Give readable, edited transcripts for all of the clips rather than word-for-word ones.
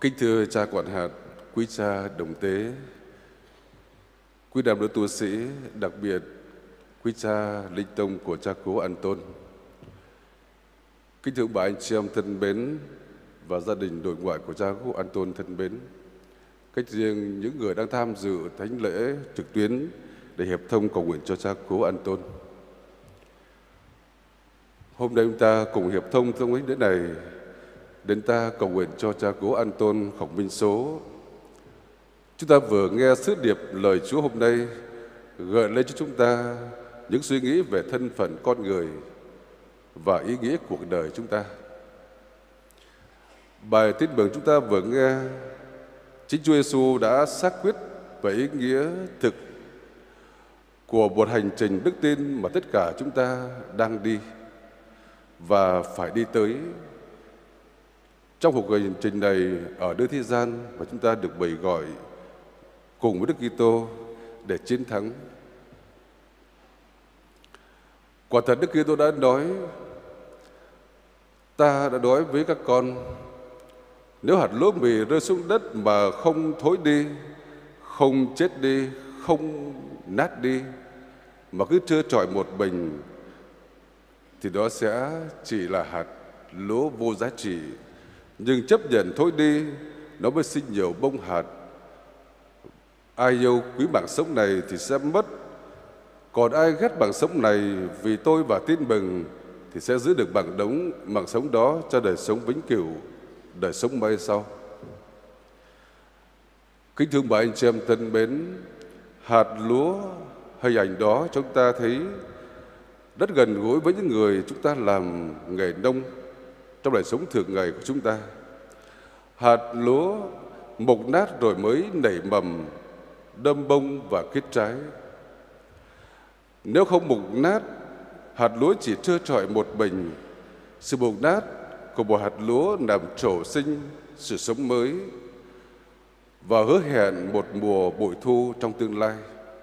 Kính thưa cha quản hạt, quý cha đồng tế, quý đàm nữ tu sĩ, đặc biệt quý cha linh tông của cha cố An Tôn. Kính thưa bà anh chị em thân mến và gia đình nội ngoại của cha cố An Tôn thân mến. Cách riêng những người đang tham dự thánh lễ trực tuyến để hiệp thông cầu nguyện cho cha cố An Tôn. Hôm nay chúng ta cùng hiệp thông trong thánh lễ này, đến ta cầu nguyện cho cha cố An Tôn Khổng Minh Số. Chúng ta vừa nghe sứ điệp lời Chúa hôm nay gợi lên cho chúng ta những suy nghĩ về thân phận con người và ý nghĩa cuộc đời chúng ta. Bài tin mừng chúng ta vừa nghe, chính Chúa Giêsu đã xác quyết về ý nghĩa thực của một hành trình đức tin mà tất cả chúng ta đang đi và phải đi tới. Trong cuộc hành trình này ở nơi thế gian mà chúng ta được mời gọi cùng với Đức Kitô để chiến thắng. Quả thật Đức Kitô đã nói, ta đã nói với các con, nếu hạt lúa mì rơi xuống đất mà không thối đi, không chết đi, không nát đi, mà cứ trơ trọi một mình, thì đó sẽ chỉ là hạt lúa vô giá trị. Nhưng chấp nhận thối đi, nó mới sinh nhiều bông hạt. Ai yêu quý mạng sống này thì sẽ mất, còn ai ghét mạng sống này vì tôi và tin mừng thì sẽ giữ được mạng sống đó cho đời sống vĩnh cửu, đời sống mai sau. Kính thưa bà anh chị em thân mến, hạt lúa hình ảnh đó chúng ta thấy rất gần gũi với những người chúng ta làm nghề nông trong đời sống thường ngày của chúng ta. Hạt lúa mục nát rồi mới nảy mầm, đâm bông và kết trái. Nếu không mục nát, hạt lúa chỉ trơ trọi một mình. Sự mục nát của một hạt lúa làm trổ sinh sự sống mới và hứa hẹn một mùa bội thu trong tương lai.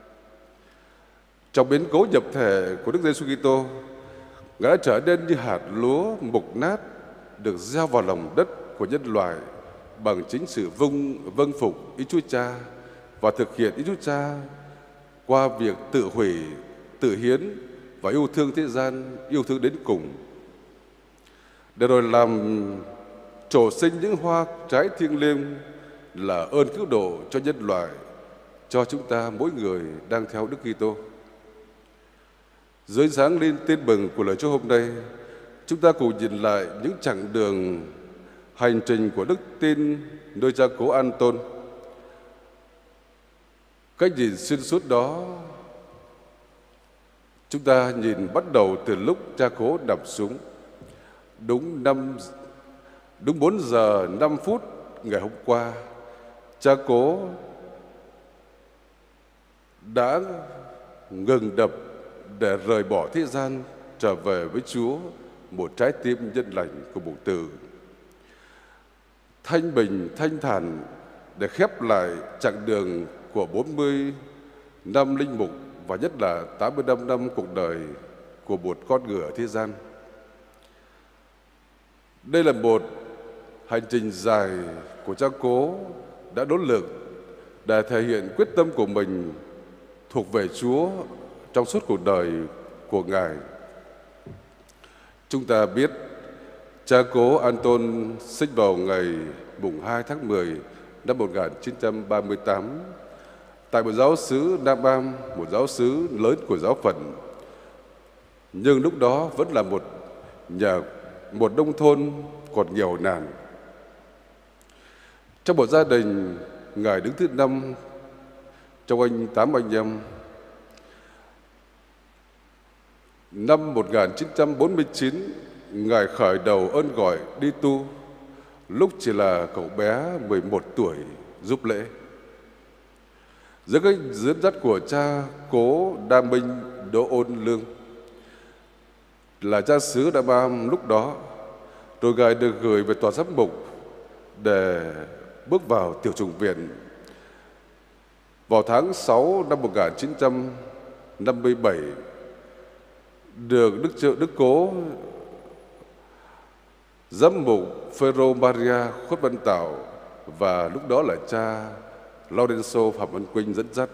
Trong biến cố nhập thể của Đức Giêsu Kitô, Ngài đã trở nên như hạt lúa mục nát được gieo vào lòng đất của nhân loại bằng chính sự vâng phục ý Chúa Cha và thực hiện ý Chúa Cha qua việc tự hủy, tự hiến và yêu thương thế gian, yêu thương đến cùng, để rồi làm trổ sinh những hoa trái thiêng liêng là ơn cứu độ cho nhân loại, cho chúng ta mỗi người đang theo Đức Kitô. Dưới sáng lên tin mừng của lời Chúa hôm nay, chúng ta cùng nhìn lại những chặng đường hành trình của đức tin nơi cha cố An Tôn. Cách nhìn xuyên suốt đó, chúng ta nhìn bắt đầu từ lúc cha cố nằm xuống. Đúng 4 giờ 5 phút ngày hôm qua, cha cố đã ngừng đập để rời bỏ thế gian, trở về với Chúa, một trái tim nhân lành của mục tử. Thanh bình, thanh thản để khép lại chặng đường của 40 năm linh mục và nhất là 85 năm cuộc đời của một con người ở thế gian. Đây là một hành trình dài của cha cố đã nỗ lực để thể hiện quyết tâm của mình thuộc về Chúa trong suốt cuộc đời của Ngài. Chúng ta biết cha cố An Tôn sinh vào ngày mùng 2 tháng 10 năm 1938 tại một giáo xứ Nam Am, một giáo xứ lớn của giáo phận. Nhưng lúc đó vẫn là một nông thôn còn nghèo nàn. Trong một gia đình, Ngài đứng thứ 5 trong 8 anh em. Năm 1949, Ngài khởi đầu ơn gọi đi tu, lúc chỉ là cậu bé 11 tuổi giúp lễ. Dưới cái dẫn dắt của cha cố Đa Minh Đỗ Ôn Lương, là cha xứ Nam Am lúc đó, rồi Ngài được gửi về tòa giám mục để bước vào tiểu chủng viện. Vào tháng 6 năm 1957, được Đức Cố Giám mục Phêrô Maria Khuất Văn Tảo và lúc đó là cha Lorenzo Phạm Văn Quynh dẫn dắt.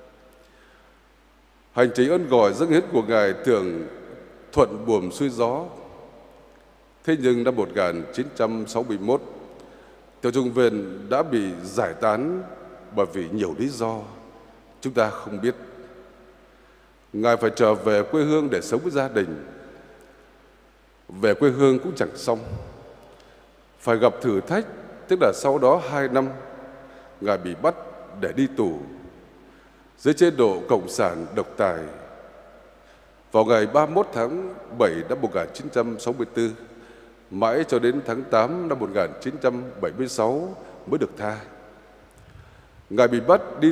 Hành trình ơn gọi dâng hiến của Ngài thường thuận buồm xuôi gió. Thế nhưng năm 1961, Tiểu Trung Viên đã bị giải tán bởi vì nhiều lý do chúng ta không biết. Ngài phải trở về quê hương để sống với gia đình. Về quê hương cũng chẳng xong, phải gặp thử thách, tức là sau đó 2 năm Ngài bị bắt để đi tù dưới chế độ Cộng sản độc tài. Vào ngày 31 tháng 7 năm 1964, mãi cho đến tháng 8 năm 1976 mới được tha. Ngài bị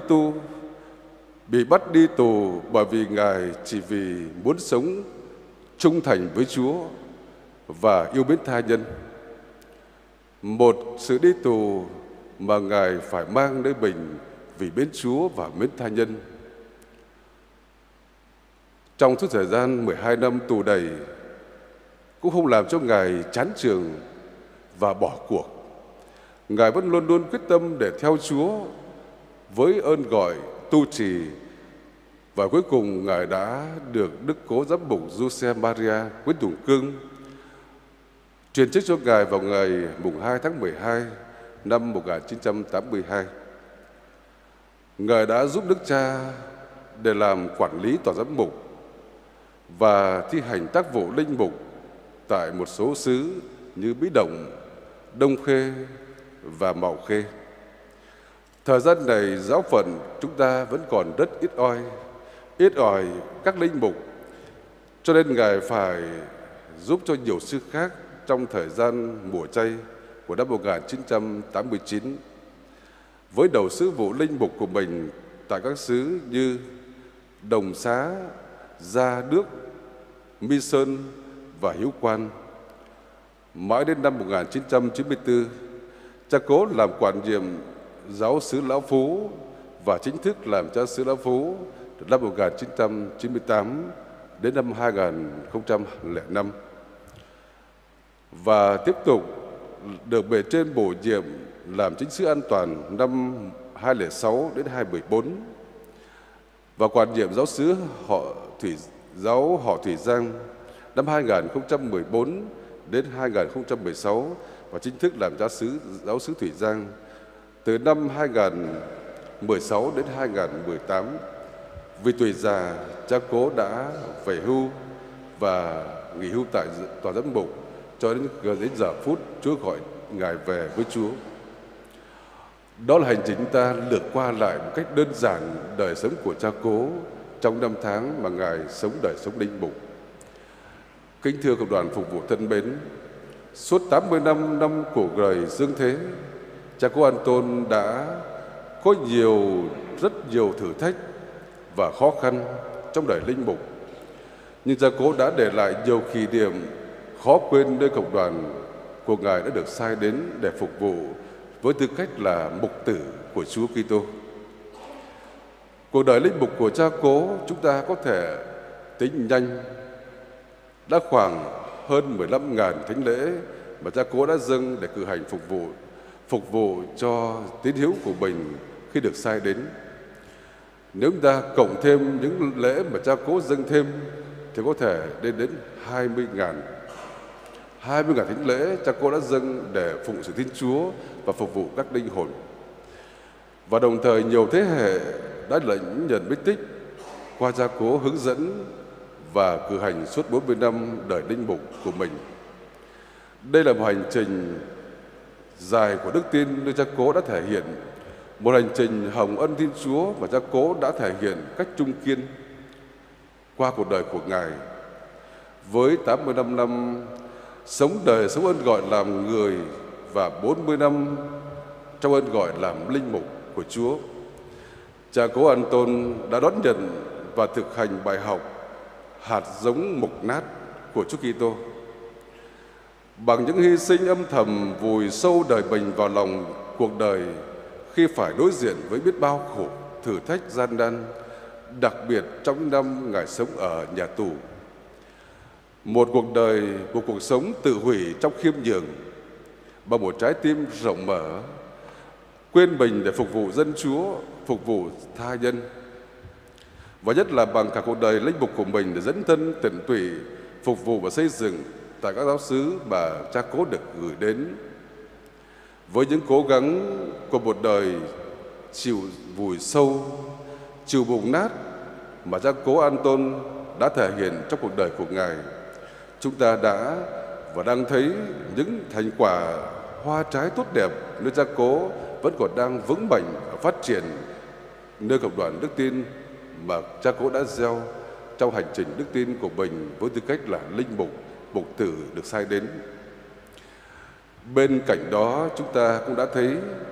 bắt đi tù bởi vì Ngài chỉ vì muốn sống trung thành với Chúa và yêu mến tha nhân. Một sự đi tù mà Ngài phải mang nơi mình vì mến Chúa và mến tha nhân. Trong suốt thời gian 12 năm tù đầy cũng không làm cho Ngài chán chường và bỏ cuộc. Ngài vẫn luôn luôn quyết tâm để theo Chúa với ơn gọi tu trì, và cuối cùng Ngài đã được Đức Cố Giám mục Giuse Maria Nguyễn Tùng Cương truyền chức cho Ngài vào ngày mùng 2 tháng 12 năm 1982. Ngài đã giúp Đức Cha để làm quản lý tòa giám mục và thi hành tác vụ linh mục tại một số xứ như Bí Động, Đông Khê và Mạo Khê. Thời gian này giáo phận chúng ta vẫn còn rất ít ỏi các linh mục, cho nên Ngài phải giúp cho nhiều xứ khác trong thời gian mùa chay của năm 1989 với đầu sứ vụ linh mục của mình tại các xứ như Đồng Xá, Gia Đức, My Sơn và Hiếu Quan. Mãi đến năm 1994, cha Cố làm quản nhiệm giáo xứ Lão Phú và chính thức làm cha xứ Lão Phú từ năm 1998 đến năm 2005, và tiếp tục được bề trên bổ nhiệm làm chính sứ An Toàn năm 2006 đến 2014 và quản nhiệm giáo xứ họ Thủy Giang năm 2014 đến 2016 và chính thức làm giáo xứ Thủy Giang từ năm 2016 đến 2018. Vì tuổi già, cha Cố đã về hưu và nghỉ hưu tại tòa giám mục cho đến giờ phút Chúa gọi Ngài về với Chúa. Đó là hành trình ta lược qua lại một cách đơn giản đời sống của cha Cố trong năm tháng mà Ngài sống đời sống linh mục. Kính thưa cộng đoàn phục vụ thân mến, suốt 80 năm cuộc đời dương thế, cha Cố An-tôn đã có rất nhiều thử thách và khó khăn trong đời linh mục. Nhưng cha Cố đã để lại nhiều kỷ niệm khó quên nơi cộng đoàn của Ngài đã được sai đến để phục vụ với tư cách là mục tử của Chúa Kitô. Cuộc đời linh mục của cha Cố chúng ta có thể tính nhanh đã khoảng hơn 15.000 thánh lễ mà cha Cố đã dâng để cử hành phục vụ cho tín hữu của mình khi được sai đến. Nếu chúng ta cộng thêm những lễ mà cha Cố dâng thêm thì có thể lên đến 20.000 thánh lễ cha Cố đã dâng để phụng sự Thiên Chúa và phục vụ các linh hồn. Và đồng thời nhiều thế hệ đã lãnh nhận bí tích qua cha Cố hướng dẫn và cử hành suốt 40 năm đời linh mục của mình. Đây là một hành trình dài của đức tin nơi cha Cố đã thể hiện, một hành trình hồng ân Thiên Chúa mà cha Cố đã thể hiện cách trung kiên qua cuộc đời của Ngài. Với 85 năm sống ơn gọi làm người và 40 năm trong ơn gọi làm linh mục của Chúa, cha Cố An-tôn đã đón nhận và thực hành bài học hạt giống mục nát của Chúa Kitô. Bằng những hy sinh âm thầm vùi sâu đời mình vào lòng cuộc đời khi phải đối diện với biết bao thử thách gian nan, đặc biệt trong những năm Ngài sống ở nhà tù. Một cuộc sống tự hủy trong khiêm nhường, bằng một trái tim rộng mở quên mình để phục vụ dân Chúa, phục vụ tha nhân. Và nhất là bằng cả cuộc đời linh mục của mình để dấn thân tận tụy phục vụ và xây dựng tại các giáo xứ mà cha cố được gửi đến. Với những cố gắng của một đời chịu vùi sâu, chịu bùng nát mà cha cố Anton đã thể hiện trong cuộc đời của Ngài, chúng ta đã và đang thấy những thành quả hoa trái tốt đẹp nơi cha cố vẫn còn đang vững mạnh phát triển nơi cộng đoàn đức tin mà cha cố đã gieo trong hành trình đức tin của mình với tư cách là linh mục, mục tử được sai đến. Bên cạnh đó, chúng ta cũng đã thấy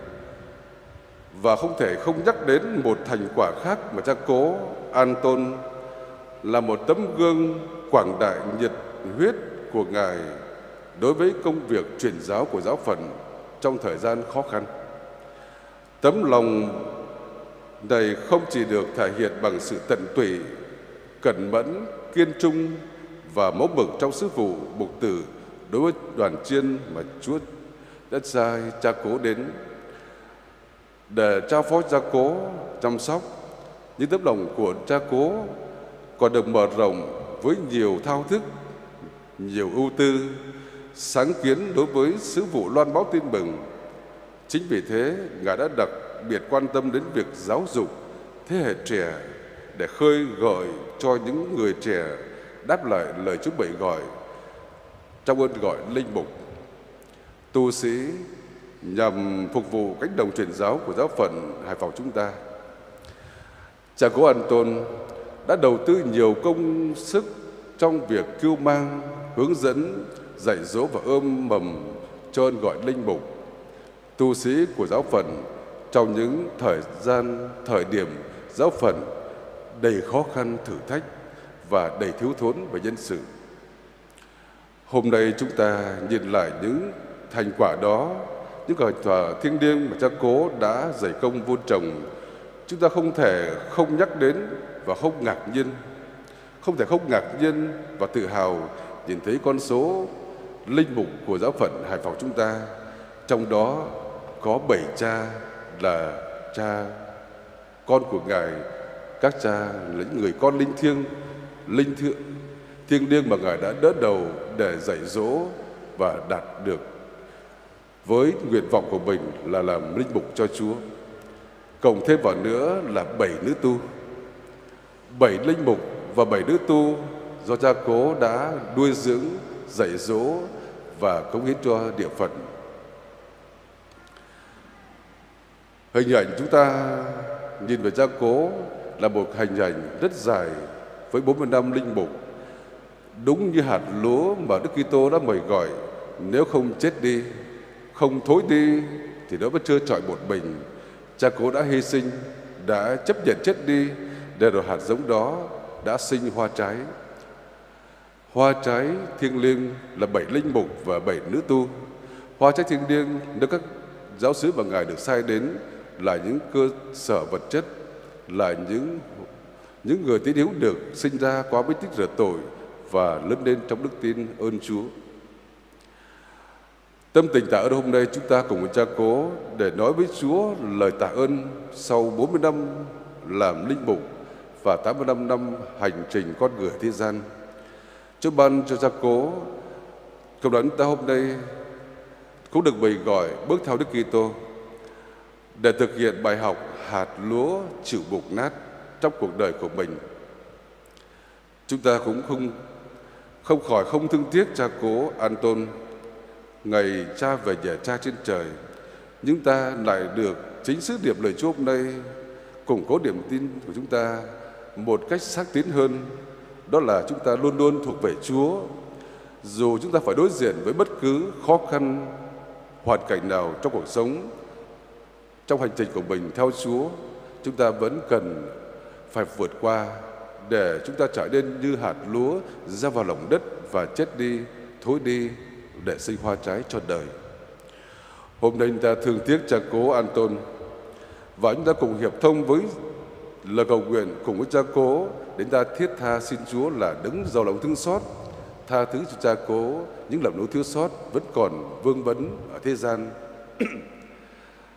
và không thể không nhắc đến một thành quả khác mà cha cố Anton là một tấm gương quảng đại nhiệt huyết của Ngài đối với công việc truyền giáo của giáo phận trong thời gian khó khăn. Tấm lòng này không chỉ được thể hiện bằng sự tận tụy, cẩn mẫn, kiên trung và mẫu mực trong sứ vụ mục tử đối với đoàn chiên mà Chúa đã sai cha cố đến để trao phó cha cố chăm sóc. Những tấm lòng của cha cố còn được mở rộng với nhiều thao thức, nhiều ưu tư, sáng kiến đối với sứ vụ loan báo tin mừng. Chính vì thế, Ngài đã đặc biệt quan tâm đến việc giáo dục thế hệ trẻ để khơi gọi cho những người trẻ đáp lại lời Chúa Bảy gọi trong ơn gọi linh mục, tu sĩ nhằm phục vụ cánh đồng truyền giáo của giáo phận Hải Phòng chúng ta. Cha cố Anton đã đầu tư nhiều công sức trong việc cưu mang, hướng dẫn, dạy dỗ và ươm mầm cho ơn gọi linh mục, tu sĩ của giáo phận trong những thời điểm giáo phận đầy khó khăn, thử thách và đầy thiếu thốn về nhân sự. Hôm nay chúng ta nhìn lại những thành quả đó, những thành quả thiêng liêng mà cha cố đã dày công vun trồng, chúng ta không thể không nhắc đến và không ngạc nhiên và tự hào nhìn thấy con số linh mục của giáo phận Hải Phòng chúng ta, trong đó có 7 cha là cha con của Ngài. Các cha là những người con thiêng liêng mà Ngài đã đỡ đầu để dạy dỗ và đạt được với nguyện vọng của mình là làm linh mục cho Chúa. Cộng thêm vào nữa là 7 nữ tu, 7 linh mục và 7 nữ tu do cha cố đã nuôi dưỡng, dạy dỗ và cống hiến cho địa phận. Hình ảnh chúng ta nhìn về cha cố là một hình ảnh rất dài với 40 năm linh mục. Đúng như hạt lúa mà Đức Kitô đã mời gọi, nếu không chết đi, không thối đi thì nó vẫn trơ trọi một mình. Cha cố đã hy sinh, đã chấp nhận chết đi để rồi hạt giống đó đã sinh hoa trái. Hoa trái thiêng liêng là 7 linh mục và 7 nữ tu. Hoa trái thiêng liêng nếu các giáo xứ mà Ngài được sai đến là những cơ sở vật chất, là những người tín hữu được sinh ra qua bí tích rửa tội và lớn lên trong đức tin ơn Chúa. Tâm tình tạ ơn hôm nay chúng ta cùng với cha cố để nói với Chúa lời tạ ơn sau 40 năm làm linh mục và 85 năm hành trình con người thế gian. Chúa ban cho cha cố cộng đoàn ta hôm nay cũng được bày gọi bước theo Đức Kitô để thực hiện bài học hạt lúa chịu mục nát trong cuộc đời của mình. Chúng ta cũng không khỏi không thương tiếc cha cố Anton. Ngày cha về nhà cha trên trời, nhưng ta lại được chính sứ điệp lời Chúa hôm nay củng cố niềm tin của chúng ta một cách xác tín hơn. Đó là chúng ta luôn luôn thuộc về Chúa. Dù chúng ta phải đối diện với bất cứ khó khăn, hoàn cảnh nào trong cuộc sống, trong hành trình của mình theo Chúa, chúng ta vẫn cần phải vượt qua để chúng ta trở nên như hạt lúa gieo vào lòng đất và chết đi, thối đi để sinh hoa trái cho đời. Hôm nay chúng ta thương tiếc cha cố Anton và chúng ta cùng hiệp thông với lời cầu nguyện cùng với cha cố đến ta thiết tha xin Chúa là đấng giàu lòng thương xót tha thứ cho cha cố những lầm lỗi thiếu sót vẫn còn vương vấn ở thế gian.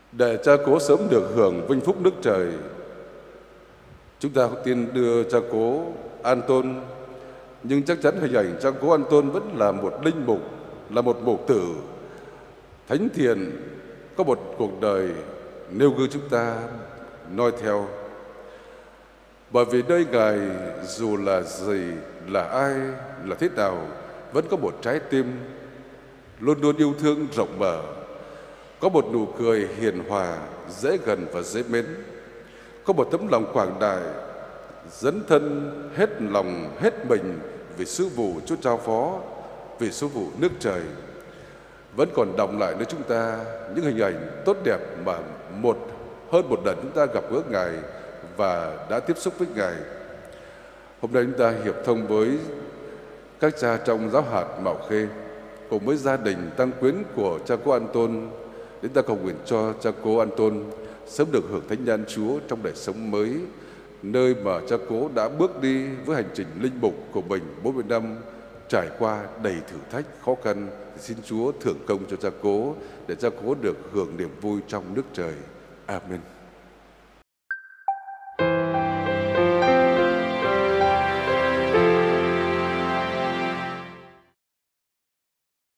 Để cha cố sớm được hưởng vinh phúc nước trời, chúng ta tiên đưa cha cố An-tôn, nhưng chắc chắn hình ảnh cha cố An-tôn vẫn là một linh mục, là một mục tử thánh thiện, có một cuộc đời nêu gương chúng ta noi theo. Bởi vì nơi Ngài dù là gì, là ai, là thế nào, vẫn có một trái tim luôn luôn yêu thương rộng mở, có một nụ cười hiền hòa, dễ gần và dễ mến, có một tấm lòng quảng đại, dấn thân hết lòng hết mình vì sứ vụ Chúa trao phó, vì sứ vụ nước trời. Vẫn còn đọng lại nơi chúng ta những hình ảnh tốt đẹp mà hơn một lần chúng ta gặp gỡ Ngài và đã tiếp xúc với Ngài. Hôm nay chúng ta hiệp thông với các cha trong giáo hạt Mạo Khê cùng với gia đình tăng quyến của cha cố An-tôn, đến ta cầu nguyện cho cha cố An-tôn sớm được hưởng thánh nhan Chúa trong đời sống mới, nơi mà cha cố đã bước đi với hành trình linh mục của mình 40 năm, trải qua đầy thử thách khó khăn. Xin Chúa thưởng công cho cha cố để cha cố được hưởng niềm vui trong nước trời. Amen.